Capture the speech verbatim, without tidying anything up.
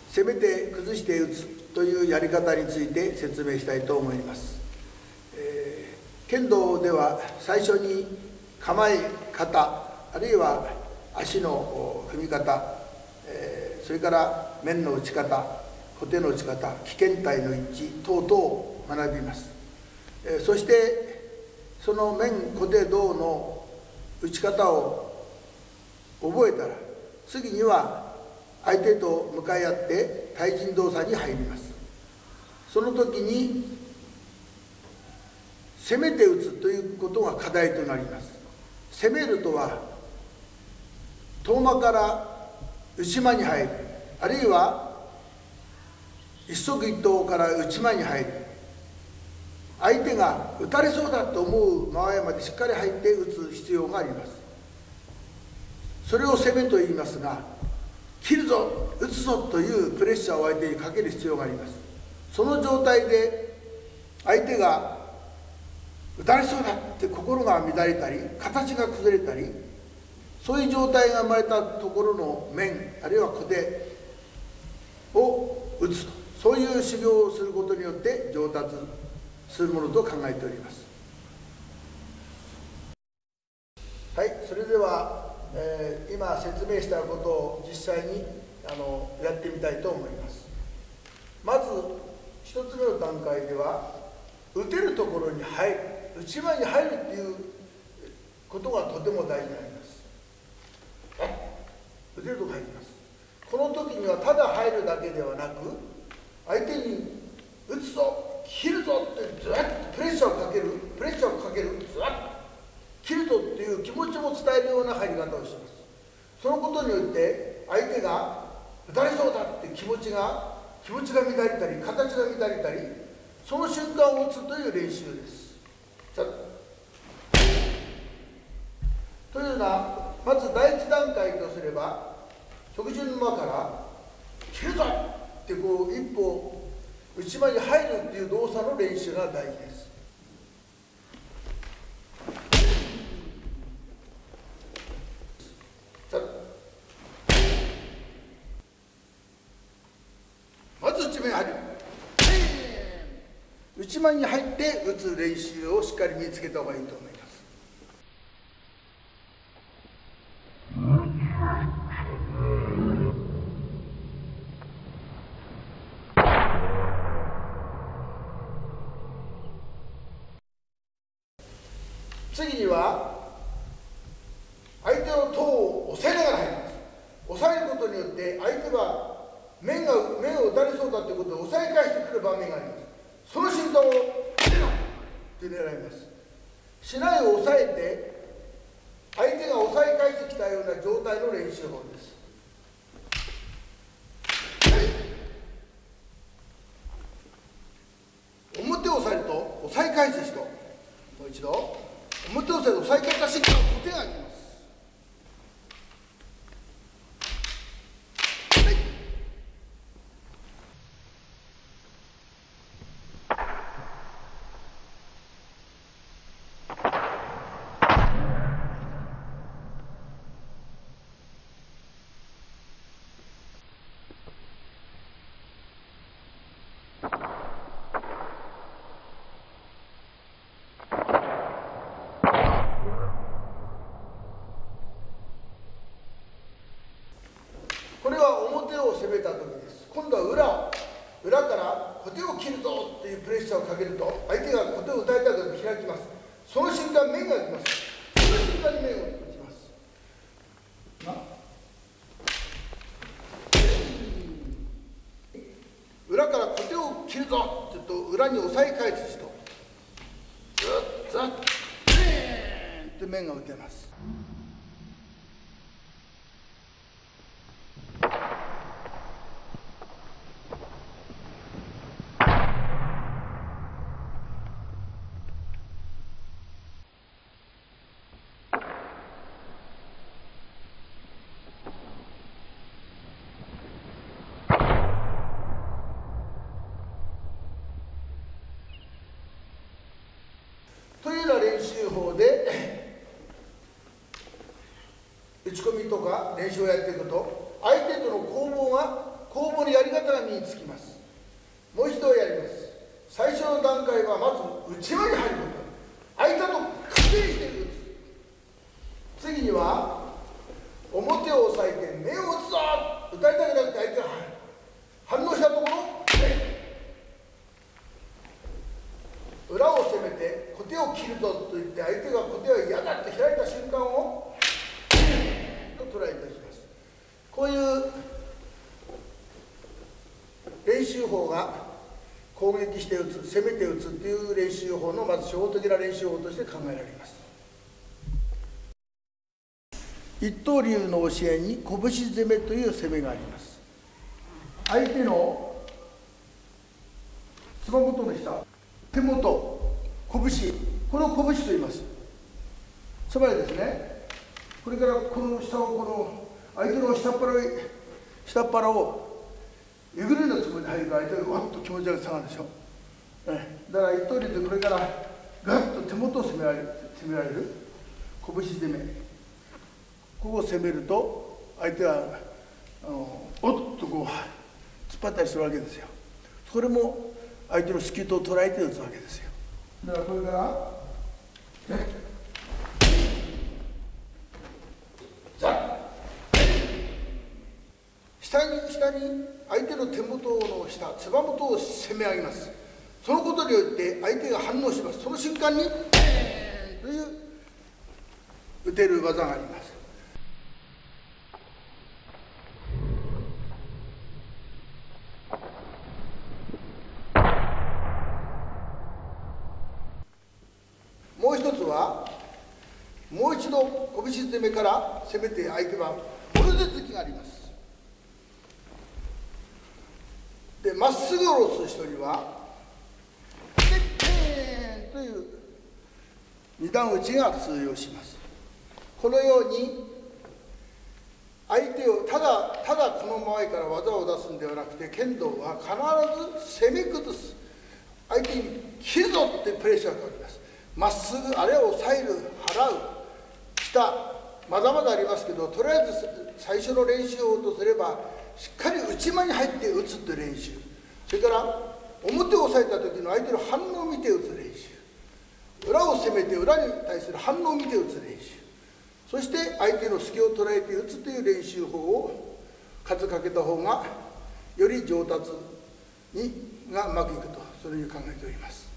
攻めて崩して打つというやり方について説明したいと思います。えー、剣道では最初に構え方、あるいは足の踏み方、えー、それから面の打ち方、小手の打ち方、危険体の一致等々を学びます。えー、そしてその面小手道の打ち方を覚えたら、次には相手と向かい合って対人動作に入ります。その時に攻めて打つということが課題となります。攻めるとは遠間から内間に入る、あるいは一足一刀から内間に入る、相手が打たれそうだと思う間合いまでしっかり入って打つ必要があります。それを攻めと言いますが、切るぞ打つぞというプレッシャーを相手にかける必要があります。その状態で相手が打たれそうだって心が乱れたり形が崩れたり、そういう状態が生まれたところの面あるいは小手を打つと、そういう修行をすることによって上達するものと考えております。はい、それでは、えー、今説明したことを実際にあのやってみたいと思います。まず一つ目の段階では、打てるところに入る、内間に入るっていうことがとても大事になります。打てるところ入ります。この時にはただ入るだけではなく、相手に打つぞ切るぞってずっとプレッシャーをかけるプレッシャーをかけるずっと切るぞっていう気持ちも伝えるような入り方をします。そのことによって相手が打たれそうだって気持ちが気持ちが乱れたり形が乱れたり、その瞬間を打つという練習です。というような、まず第一段階とすれば、直順の間から切るぞってこう一歩内間に入るっていう動作の練習が大事です。まず内間に入る、内間に入って打つ練習をしっかり身につけた方がいいと思います。次には相手の頭を押さえながら入ります。押さえることによって相手が面が面を打たれそうだということで押さえ返してくる場面があります。その瞬間をしないと狙います。しないを押さえて相手が押さえ返してきたような状態の練習法です。表を押さえると押さえ返す人、もう一度表を押さえると押さえ返した瞬間小手が開きます。これは表を攻めた時です。今度は裏裏から小手を切るぞっていうプレッシャーをかけると、相手が小手を打たれた時開きます。その瞬間面が開きます。その瞬間に面を打ちます。裏から小手を切るぞって言うと裏に押さえ返す人、ずっとずっとって面が打てます。というような練習法で打ち込みとか練習をやっていくと、相手との攻防が攻防のやり方が身につきます。もう一度やります。最初の段階はまず内側に入ること、相手と勝手にして打つ。次には表を押さえて目を打つぞ、打たれたくなくて相手が反応したところ、裏を攻めて小手を切るぞと言って相手が小手を嫌だって開いた瞬間をとトライいたします。こういう練習法が攻撃して打つ、攻めて打つという練習法のまず初歩的な練習法として考えられます。一刀流の教えに拳攻めという攻めがあります。相手のつば元の下、手元、拳、これを拳と言います。つまりですね、これからこの下をこの相手の下っ腹を下っ腹をえぐるようなつもりで入るから相手がわっと気持ちが下がるでしょ。だから一刀流でこれからガッと手元を攻められる、攻められる拳攻め、ここを攻めると相手はあのおっとこう突っ張ったりするわけですよ。それも相手のスキュートを捉えて打つわけですよ。だからこれから下に下に相手の手元の下、つば元を攻め上げます。そのことによって相手が反応します。その瞬間にという打てる技があります。もう一つは、もう一度拳攻めから攻めて相手はもろ手突きがあります。で、まっすぐ下ろす人にはてっぺんという二段打ちが通用します。このように相手をただただこの前から技を出すんではなくて、剣道は必ず攻め崩す、相手に切るぞってプレッシャーがかかります。まっすぐあれを抑える、払う、下、まだまだありますけど、とりあえず最初の練習法とすればしっかり内間に入って打つという練習、それから表を押さえた時の相手の反応を見て打つ練習、裏を攻めて裏に対する反応を見て打つ練習、そして相手の隙を捉えて打つという練習法を数かけた方がより上達にがうまくいくと、そういうふうに考えております。